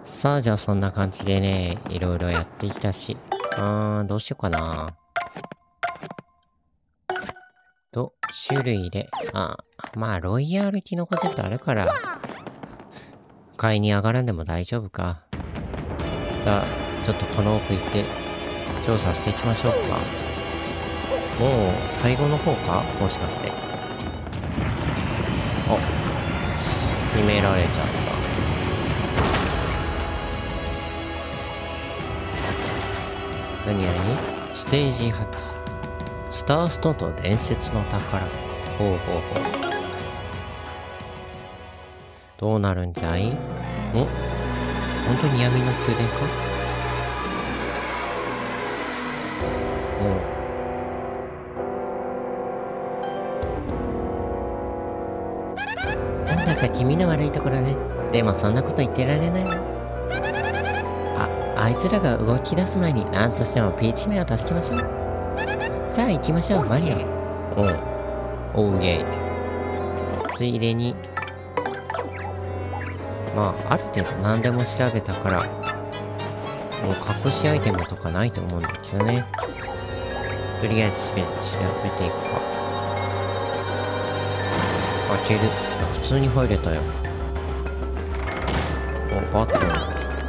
さあ、じゃあそんな感じでね、いろいろやってきたし。どうしようかな。種類で。まあ、ロイヤルキノコセットあるから、買いに上がらんでも大丈夫か。さあ、ちょっとこの奥行って、調査していきましょうか。もう、最後の方かもしかして。秘められちゃった。何ステージ8。スターストと伝説の宝。ほう。どうなるんじゃい？本当に闇の宮殿か？なんだか気味の悪いところね。でもそんなこと言ってられないわ。あいつらが動き出す前に何としてもピーチ目を助けましょう。さあ行きましょう、マリオ。オーゲート。ついでに、まあ、ある程度何でも調べたから、もう隠しアイテムとかないと思うんだけどね。とりあえず調べていくか。開ける。普通に入れたよ。バットン。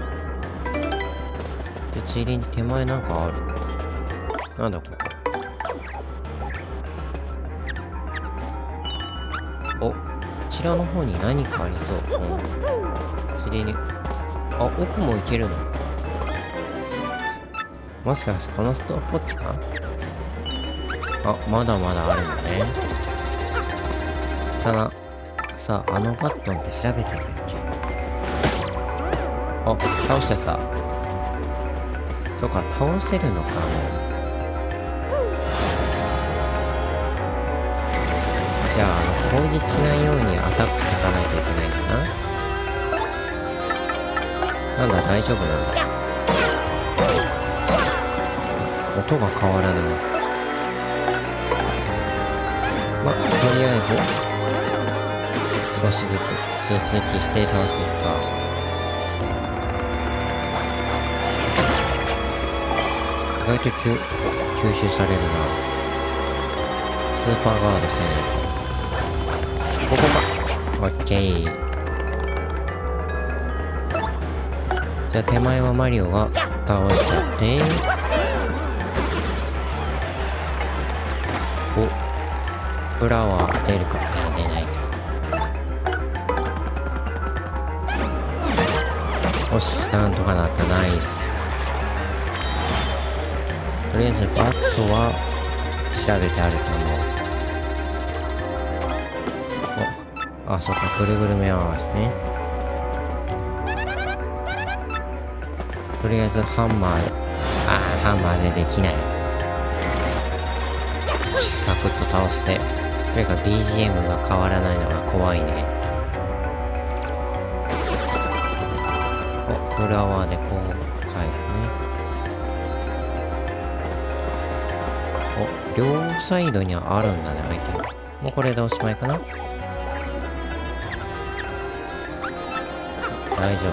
で、ついでに手前なんかある。なんだここ。こちらの方に何かありそう。ついでに。奥も行けるの。もしかしてこのストップウォッチか？まだまだあるのね。さあ、あのバットンって調べてたっけ？倒しちゃった。そうか、倒せるのか、もう。じゃあ、攻撃しないようにアタックしていかないといけないんだな。なんだ、大丈夫なんだ。音が変わらない。とりあえず、少しずつ続きして倒していくか。意外と吸収されるな。スーパーガードせないと。ここか。オッケー。じゃあ手前はマリオが倒しちゃって。フラワー出るか。出ないと。よし、なんとかなった。ナイス。とりあえずバットは調べてあると思う。そっか、ぐるぐる目回しね。とりあえずハンマーで。ハンマーでできない。サクッと倒して。というか BGM が変わらないのが怖いね。フラワーでこう回復ね。両サイドにはあるんだね、アイテム。もうこれでおしまいかな。大丈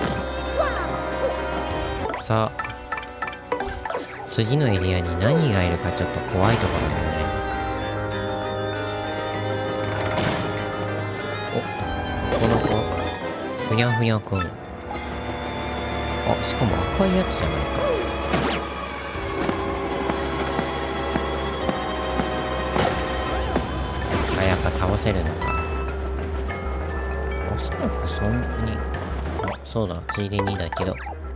夫。さあ、次のエリアに何がいるかちょっと怖いところだね。この子、ふにゃふにゃくん。しかも赤いやつじゃないか。やっぱ倒せるのか。おそらくそんなに。そうだ、ついでにだけど。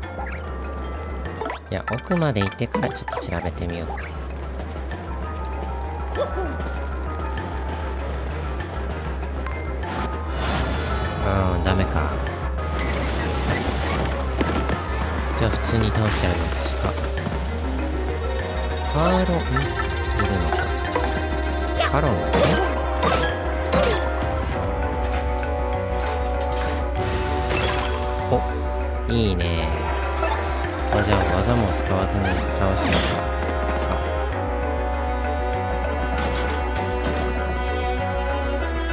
いや、奥まで行ってからちょっと調べてみようか。ダメか。じゃあ普通に倒しちゃいますか。カーロン、いるのか。カロンだっけ？いいね。じゃあ技も使わずに倒しちゃうか。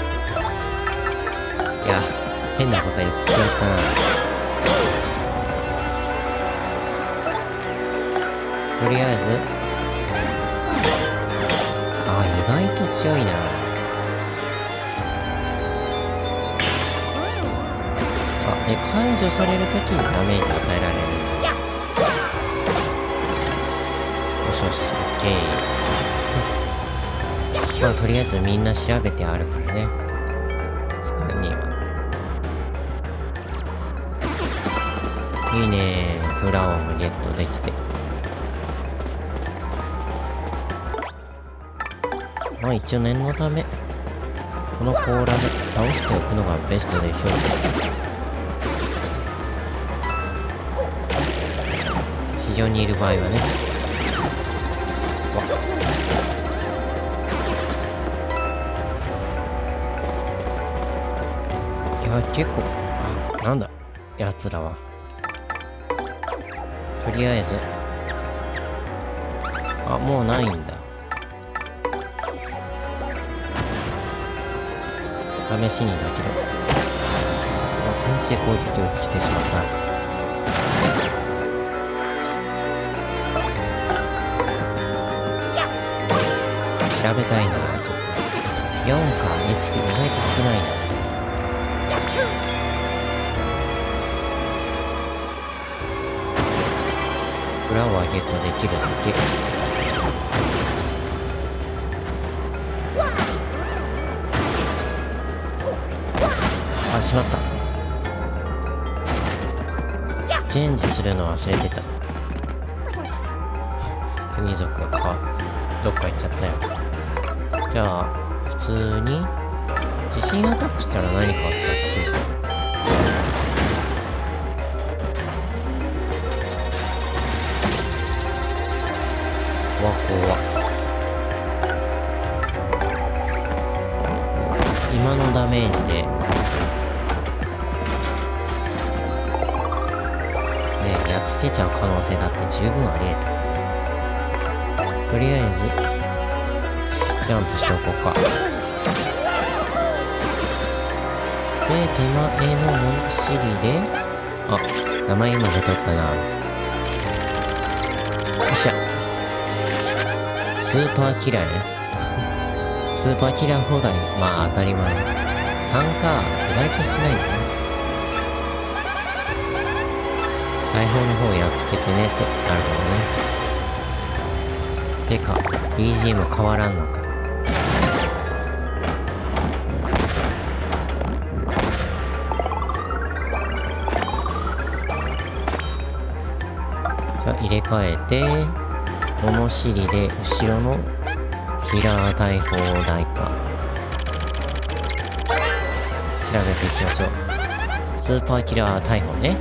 いや、変なこと言ってしまったな。 とりあえず、あ、意外と強いな。あ、で、解除されるときにダメージ与えられる。よしよし、オッケー。まあ、とりあえずみんな調べてあるからね。スカンには。いいねー。フラワーもゲットできて。まあ一応念のため、この甲羅で倒しておくのがベストでしょう。地上にいる場合はね。いや、結構、あ、なんだ、奴らは。とりあえず、あ、もうないんだ。試しにだけど。あ、先制攻撃を来てしまった。調べたいな、ちょっと。4か、HP 意外と少ないな。フラワーゲットできるだけ。あ、しまった。チェンジするの忘れてた。国族がどっか行っちゃったよ。じゃあ、普通に、地震アタックしたら何かあったっけ？わ、怖っ。今のダメージで、ね、やっつけちゃう可能性だって十分あり得たから。とりあえず、ジャンプしておこうか。で、手前の物知りで、あ、名前まで取ったな。よっしゃ。スーパーキラーね。スーパーキラー放題。まあ当たり前。3か。意外と少ないんだね。大砲の方やっつけてねってなるほどね。てか、BGM 変わらんのか。じゃあ入れ替えて、物知りで後ろのキラー大砲台か。調べていきましょう。スーパーキラー大砲ね。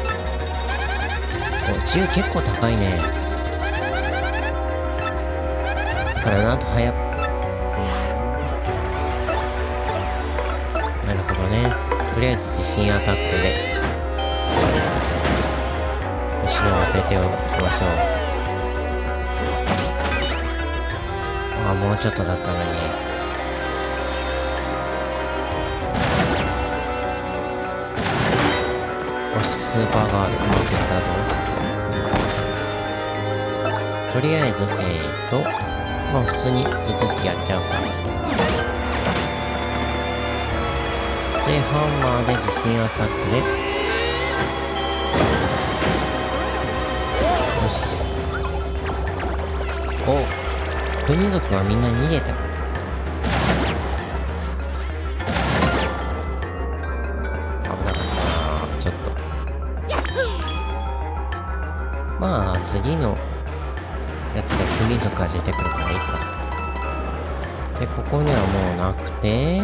お、銃結構高いね。だからなんと早く。なるほどね。とりあえず地震アタックで後ろを当てておきましょう。ああ、もうちょっとだったのに。よし、スーパーガードうまくいったぞ。とりあえずまあ普通に続きやっちゃうか。で、ハンマーで地震アタックで、よし。お、国族がみんな逃げた。危なかったな、ちょっと。まあ次のやつで国族が出てくるからいいか。で、ここにはもうなくて、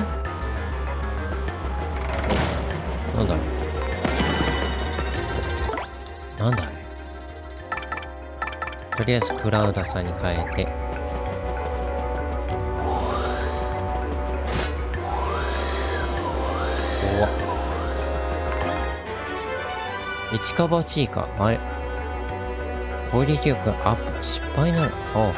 なんだろう。なんだあれ。とりあえずクラウダさんに変えて。怖っ。一か八か。あれ。攻撃力アップ。失敗なの。ほうほうほう。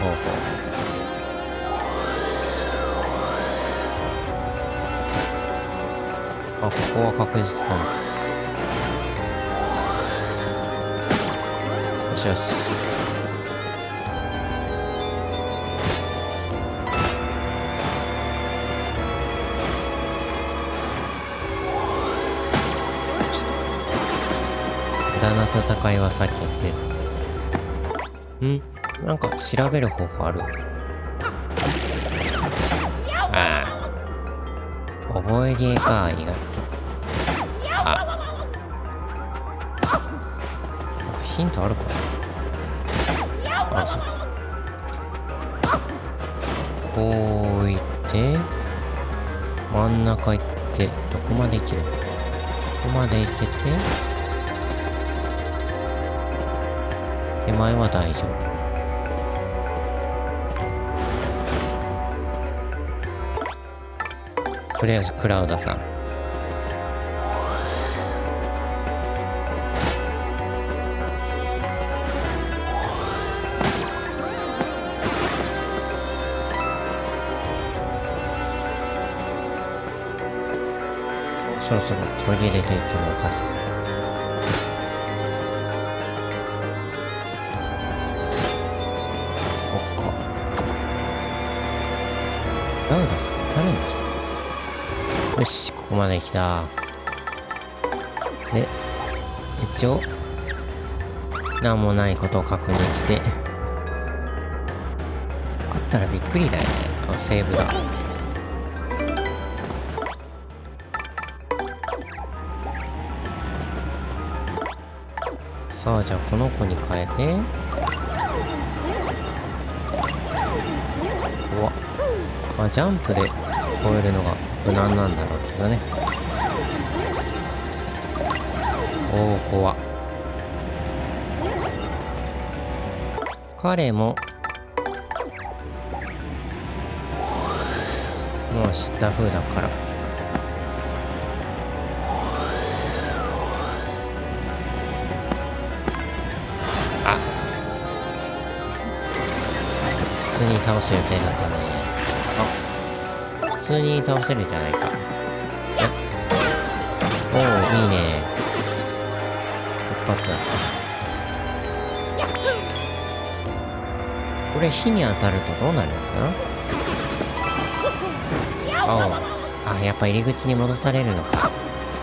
あ、ここは確実なのか。よしよし。 駄な戦いは避けて。なんか調べる方法ある？ああ。覚えゲーか、意外と。あ。なんかヒントあるかな？あ、そうか。こう行って、真ん中行って、どこまで行ける？ここまで行けて、手前は大丈夫。とりあえずクラウダさん。そろそろ途切れていってもおかしくない。クラウダさん当たるんでしょ？よし、ここまで来た。で、一応、なんもないことを確認して、あったらびっくりだよね。あ、セーブだ。さあ、じゃあこの子に変えて、うわ。まあ、ジャンプで越えるのが無難なんだろうけどね。おお、怖っ。彼ももう知った風だから。あ、普通に倒す予定だったのに。普通に倒せるじゃないか。おお、いいね。一発だ。これ火に当たるとどうなるのかな？あ、やっぱ入り口に戻されるのか。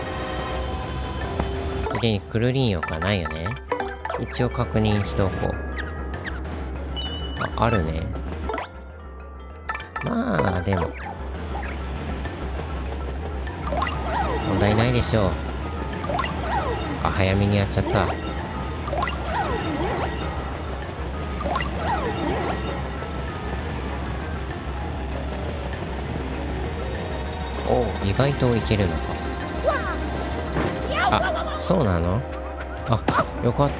それにクルリン翼がないよね。一応確認しておこう。あるね。まあ、でも。問題ないでしょう。あ、早めにやっちゃった。お、意外といけるのか。あ、そうなの？あ、よかった。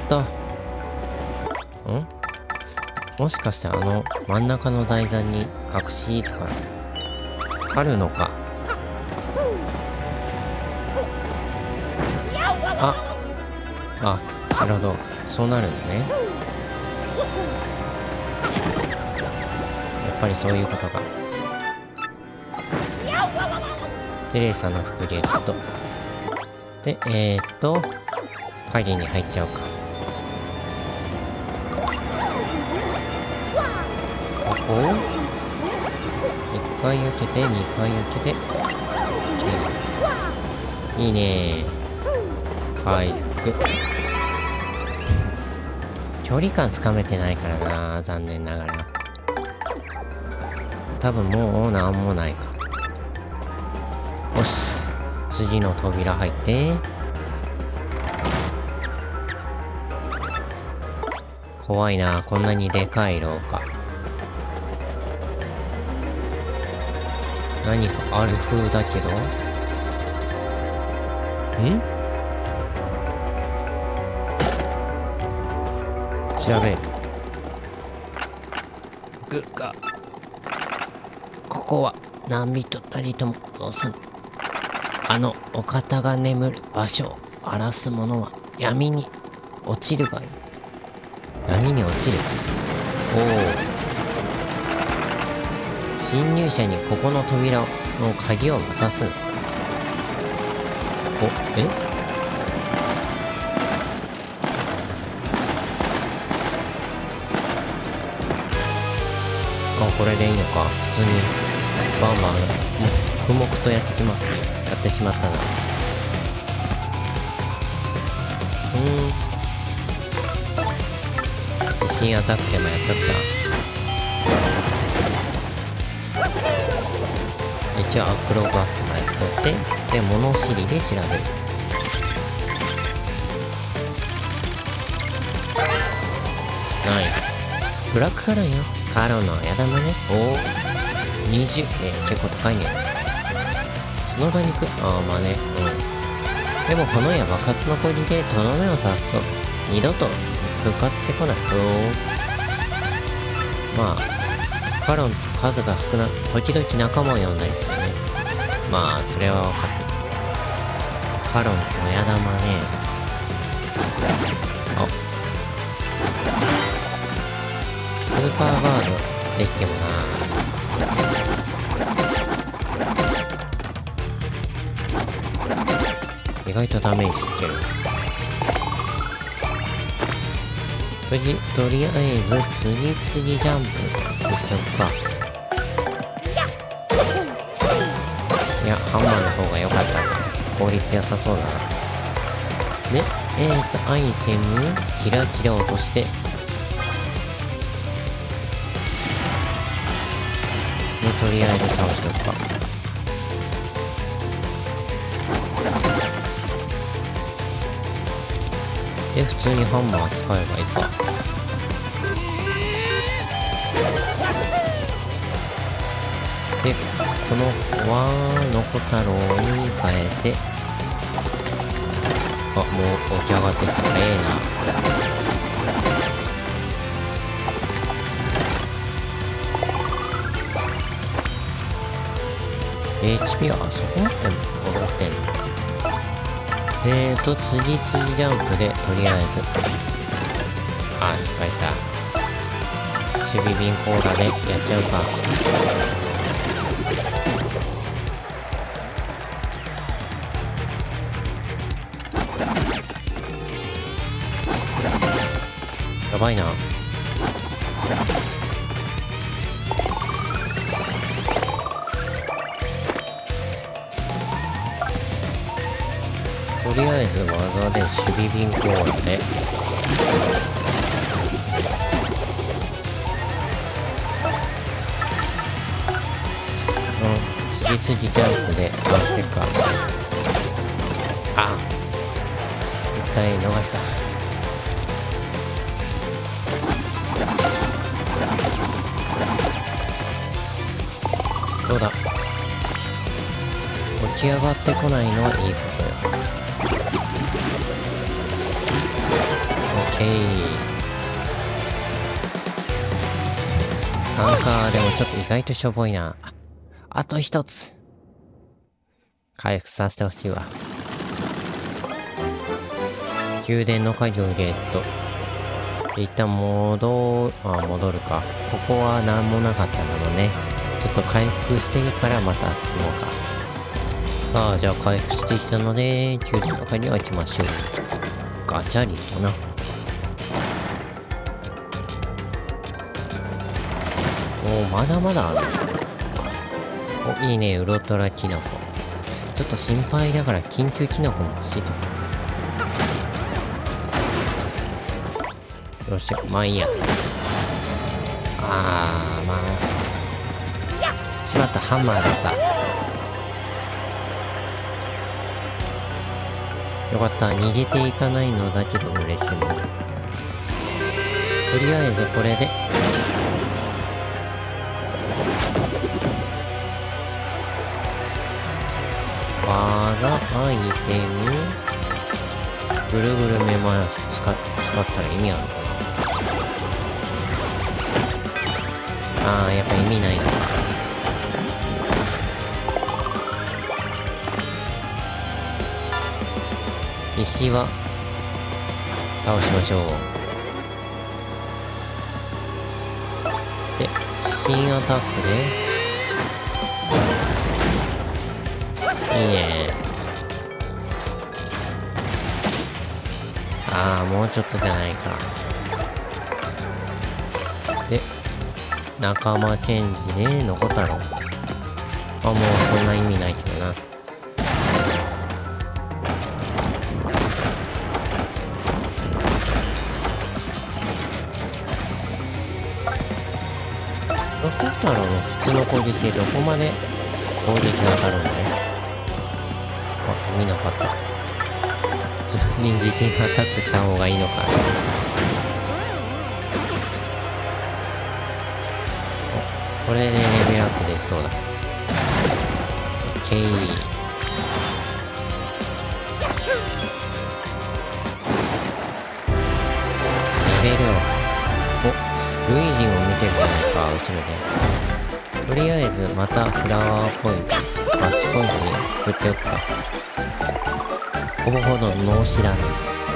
もしかして真ん中の台座に隠しとかあるのか。なるほど。そうなるのね。やっぱりそういうことか。テレサの服ゲット。で、影に入っちゃおうか。ここを1回避けて、2回避けて、OK。いいねー。回復。距離感つかめてないからな、残念ながら。多分もうなんもないか。よし。次の扉入って。怖いな、こんなにでかい廊下。何かある風だけど。調べる。グッガ。ここは何人たりとも通さん。お方が眠る場所を荒らす者は闇に落ちるがいい。闇に落ちる。おお。侵入者にここの扉の鍵を渡す。これでいいのか。普通にバンバン黙々とやってしまったな。 新アタックでもやっとくか。一応アクロバットもやっとって、で物知りで調べる。ナイス。ブラックカロンよ。カロンの矢玉ね。おお、20、結構高いね。その場に行く。ああ、まあね。うん。でもこの矢爆発の氷でとどめを刺すと二度と復活してこない。まあカロン数が少な、時々仲間を呼んだりするね。まあそれは分かってる。カロン親玉ね。あ、スーパーガードできてもな。意外とダメージいける。とりあえず次々ジャンプにしておくか。いや、ハンマーの方が良かったか。効率良さそうだな。で、アイテムキラキラ落として、でとりあえず倒しておくか。で普通にハンマー使えばいいか。でこのワーノコ太郎に変えて、あ、もう起き上がってきた。HP はそこまで戻ってんの。次々ジャンプで、とりあえず。あー、失敗した。守備瓶コーラでやっちゃうか。やばいな。とりあえず技で守備瓶コーラで、次々ジャンプで倒していくか。あ、一体逃した。どうだ。起き上がってこないのはいいことよ。オッケー。3か。でもちょっと意外としょぼいな。あと一つ回復させてほしいわ。宮殿の鍵をゲット。一旦戻るか。ここは何もなかったのね。ちょっと回復してからまた進もうか。さあ、じゃあ回復してきたので、宮殿の鍵を開けましょう。ガチャリとな。おお、まだまだある。お、いいね、ウルトラキノコ。ちょっと心配だから緊急キノコも欲しいとこ。どうしよう、まあいいや。まあ。しまった、ハンマーだった。よかった、逃げていかないのだけど嬉しいもん。とりあえずこれで。技、アイテム、ぐるぐるめ回す、使ったら意味あるのかな。やっぱ意味ないのか。石は倒しましょう。で、地震アタックで、いいね。もうちょっとじゃないか。で、仲間チェンジで残ったろ。もうそんな意味ないけどな。 ロコ太郎の普通の攻撃でどこまで攻撃が当たるんだね。あ、見なかった。普通に地震アタックした方がいいのかな。お、これでレベルアップできそうだ。オッケー。レベルを、お、ルイージンを見てるじゃないか、後ろで。とりあえずまたフラワーポイント、マッチポイントに振っておくか。ほぼほど脳死だね。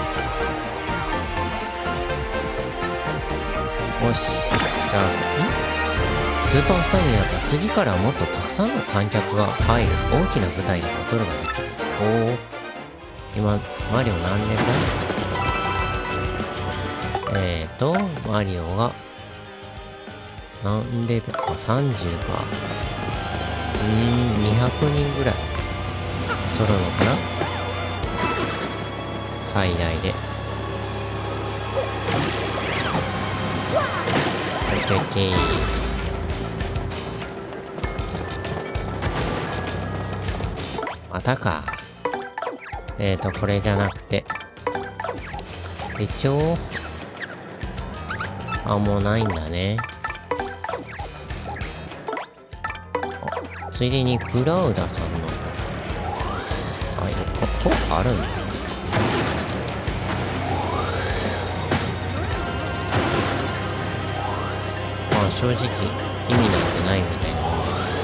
よし。じゃあ、スーパースターになった次からはもっとたくさんの観客が入る大きな舞台でバトルができる。おお。今、マリオ何レベル？マリオが、何レベル？あ、30か。200人ぐらい揃うのかな？最大で。オッケーオッケー。またか。これじゃなくて。一応、あ、もうないんだね。ついでにクラウダさんの、あ、ここあるんだ。まあ正直意味なんてないみたいなもんだけ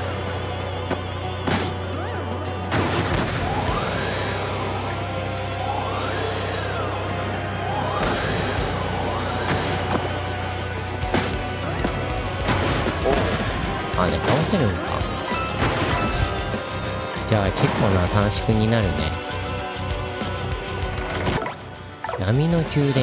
ど。あれ倒せるんか。じゃあ結構な短縮になるね。闇の宮殿。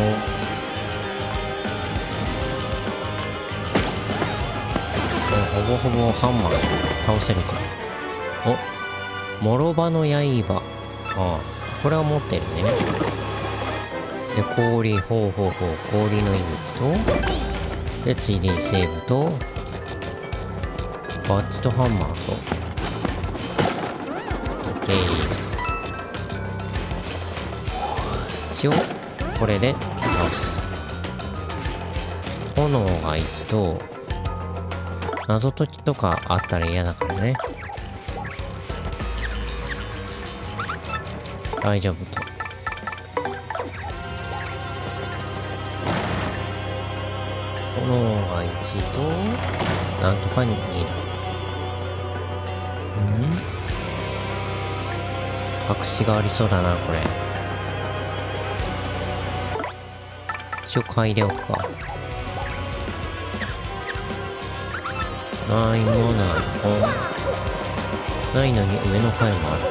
ほぼほぼハンマー倒せるけど。お、諸刃の刃。ああ、これは持ってるね。で、氷、ほうほうほう、氷の息吹と、で、ついでにセーブと、バッジとハンマーと、オッケー。一応、これで倒す。炎が1と、謎解きとかあったら嫌だからね。大丈夫と。炎が1と、なんとか2だ。隠しがありそうだな、これ。一応嗅いでおくか。ないものないのに上の階もある。こ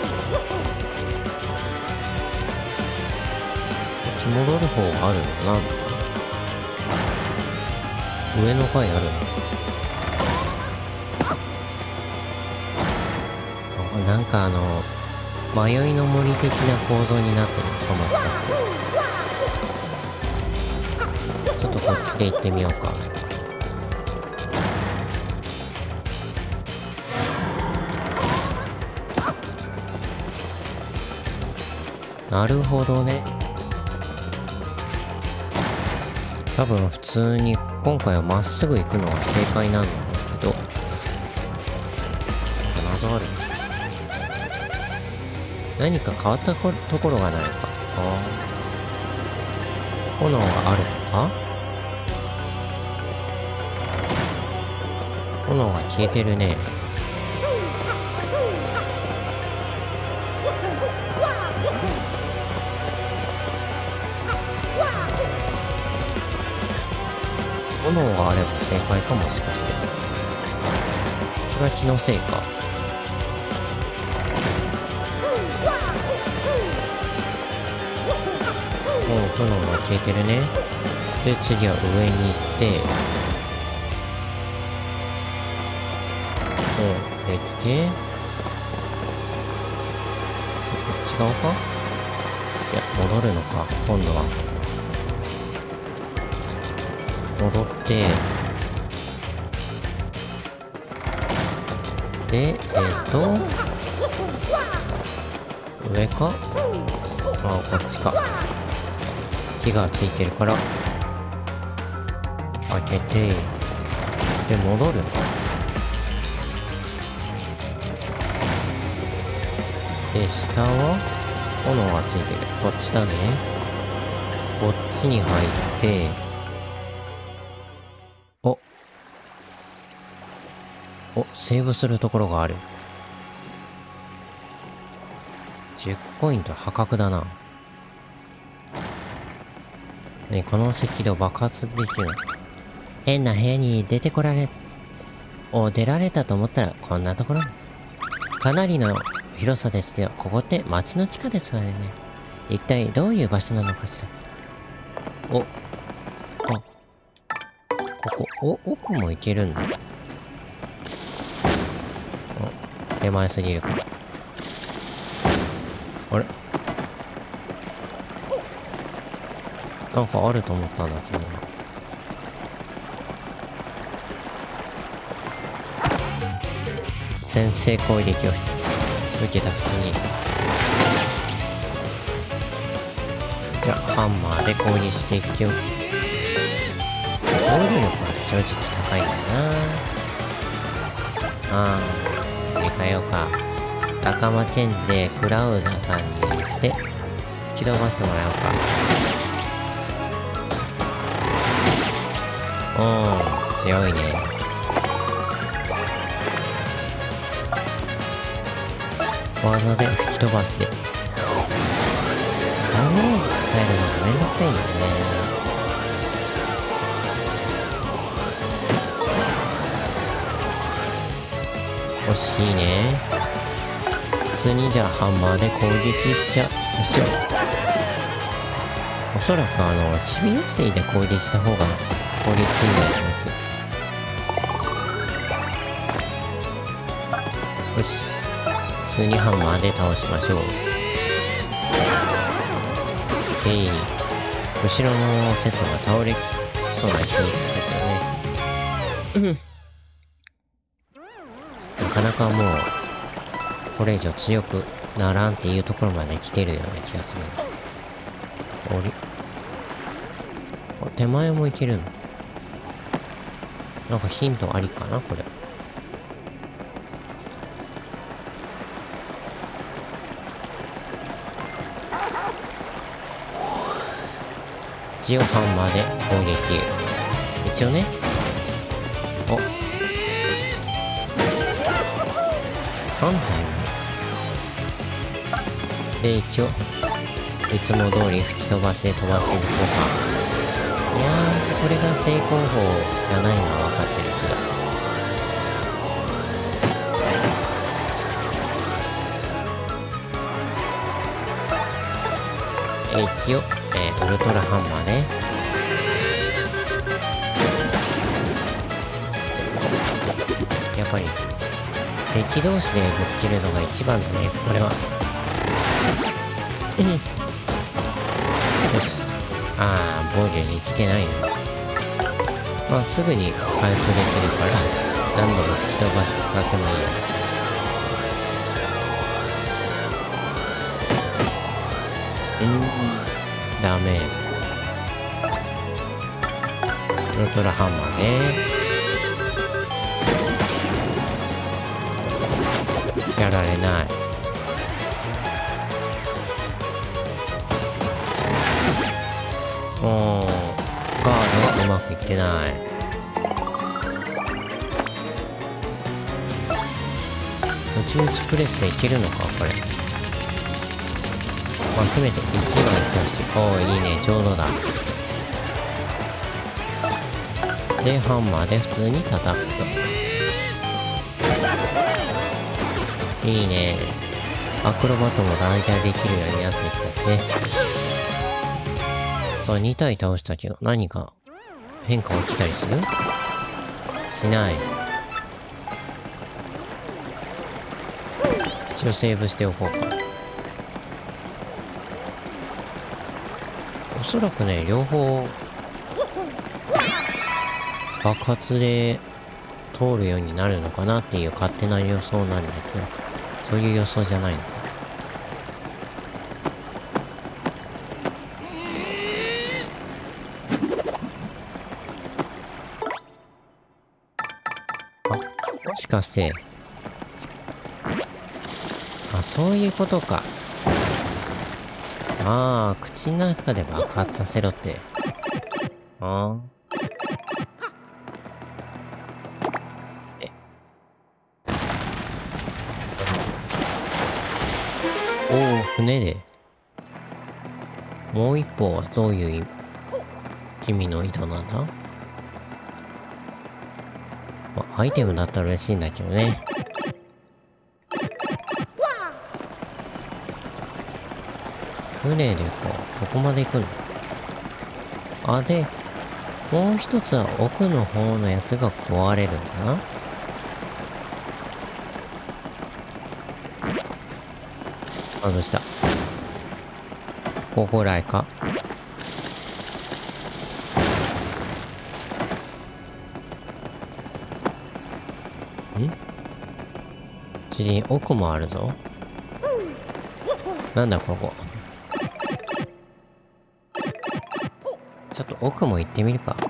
っち戻る方があるのかな。上の階あるの。なんか迷いの森的な構造になってるのか、もしかして。ちょっとこっちで行ってみようか。なるほどね。多分普通に今回はまっすぐ行くのが正解なんだろうけど、なんか謎ある。何か変わったところがないか。ああ。炎があるとか？炎が消えてるね。炎があれば正解かもしかして。それは気のせいか。もう炎が消えてるね。で、次は上に行って、できて、こっち側か？いや、戻るのか、今度は。戻って、 で、上か？あ、こっちか。火がついてるから、開けて、で、戻る。で、下は炎がついてる。こっちだね。こっちに入って、お、セーブするところがある。10コインと破格だな。ね、この赤道爆発できるの？変な部屋に出られたと思ったらこんなところに。かなりの広さですけど、ここって街の地下ですわね。一体どういう場所なのかしら。ここ、奥も行けるんだ。手前すぎるか。あれ？なんかあると思ったんだけど。先制攻撃を受けた普通に。じゃあ、ハンマーで攻撃していくよ。防御力は正直高いんだな。入れ替えようか。仲間チェンジでクラウダさんにして、吹き飛ばしてもらおうか。強いね。技で吹き飛ばしで。ダメージ与えるのがめんどくさいんだね。欲しいね。普通にじゃあハンマーで攻撃しちゃう。おそらくチビ抑制で攻撃した方が効率いいんだと思って。よし。普通にハンマーで倒しましょう。OK。後ろのセットが倒れそうな勢いだったけどね。なかなかもう、これ以上強くならんっていうところまで来てるような気がする。手前もいけるの？なんかヒントありかなこれ。一応ハンマーで攻撃。一応ね。3体も。で、一応、いつも通り吹き飛ばして飛ばしていこうか。いやー、これが成功法じゃないのは分かってるけど。一応、ウルトラハンマーね。やっぱり、敵同士でぶつけるのが一番だね、これは。よし。防御に来てないよ。まあ、すぐに回復できるから、何度も吹き飛ばし使ってもいいよ。ダメ。ウルトラハンマーね。やられない。ガードがうまくいってない。ムチムチプレスでいけるのかこれ。まあ、せめて1はいってほしい。いいね、ちょうどだ。で、ハンマーで普通に叩くと。いいね。アクロバットも大体できるようになってきたしね。さあ、2体倒したけど、何か変化起きたりする？しない。一応セーブしておこうか。おそらくね、両方爆発で通るようになるのかなっていう勝手な予想なんだけど、そういう予想じゃないのか。もしかして、そういうことか。口の中で爆発させろって。船で。もう一方はどういう意味の糸なんだ？アイテムだったら嬉しいんだけどね。船でか。どこまで行くの？で、もう一つは奥の方のやつが壊れるのかな？外した。ここぐらいか。奥もあるぞ。なんだここ。ちょっと奥も行ってみるか。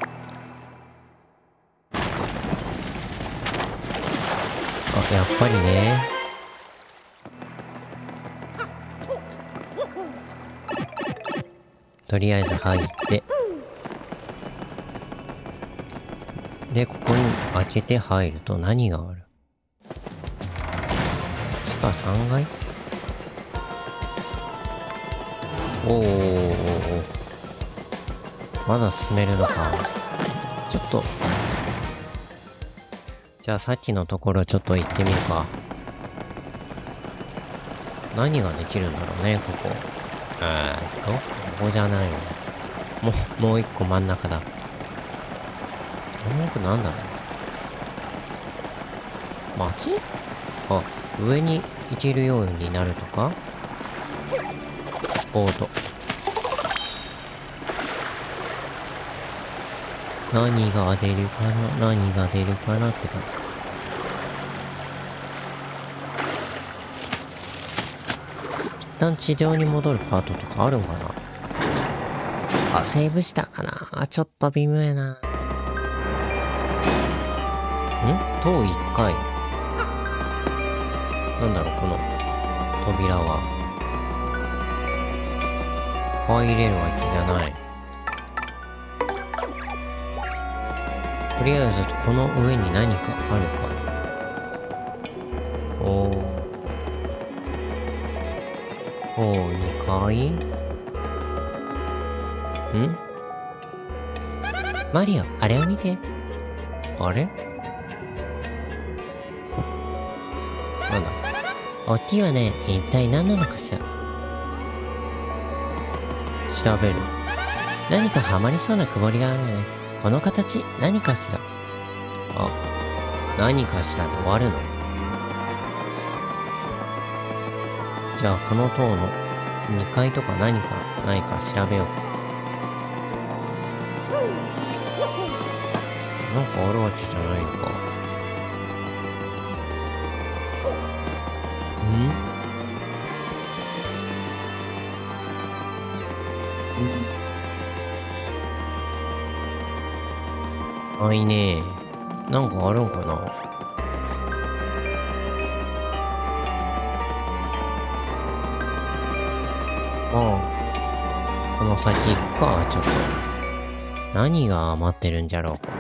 やっぱりね。とりあえず入って。で、ここに開けて入ると何がある？地下3階？まだ進めるのか。ちょっと。じゃあさっきのところちょっと行ってみるか。何ができるんだろうね、ここ。ここじゃないよね。もう一個真ん中だ。この奥なんだろう。街？上に行けるようになるとか？ボート。何が出るかなって感じ。一旦地上に戻るパートとかあるんかな？セーブしたかな？ちょっと微妙やな。塔1回。なんだろう、この扉は。入れるわけじゃない。とりあえず、この上に何かあるか。2階？マリオ、あれを見て。あれ？なんだ？大きいわね。一体何なのかしら。調べる。何かハマりそうなくぼりがあるわね。この形、何かしら。何かしらで終わるの？じゃあ、この塔の2階とか何かないか調べようか。なんかあるわけじゃないのか。いねえ。なんかあるんかな。この先行くか、ちょっと。何が待ってるんじゃろう。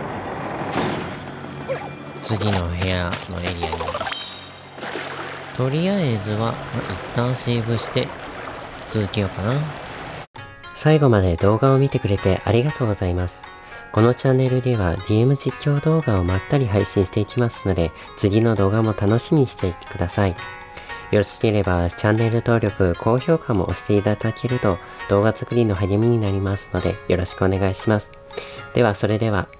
次の部屋のエリアに。とりあえずは、一旦セーブして、続けようかな。最後まで動画を見てくれてありがとうございます。このチャンネルでは DM 実況動画をまったり配信していきますので、次の動画も楽しみにしていてください。よろしければチャンネル登録、高評価も押していただけると動画作りの励みになりますのでよろしくお願いします。ではそれでは。